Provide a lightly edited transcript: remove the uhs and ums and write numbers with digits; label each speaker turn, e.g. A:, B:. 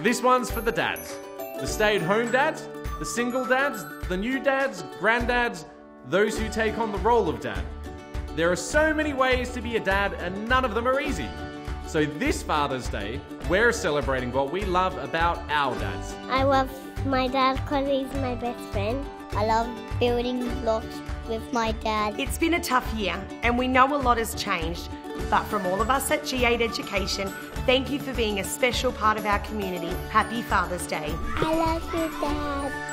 A: This one's for the dads. The stay-at-home dads, the single dads, the new dads, granddads, those who take on the role of dad. There are so many ways to be a dad and none of them are easy. So this Father's Day, we're celebrating what we love about our dads.
B: I love my dad because he's my best friend. I love building blocks with my dad.
C: It's been a tough year and we know a lot has changed, but from all of us at G8 Education, thank you for being a special part of our community. Happy Father's Day.
B: I love you, Dad.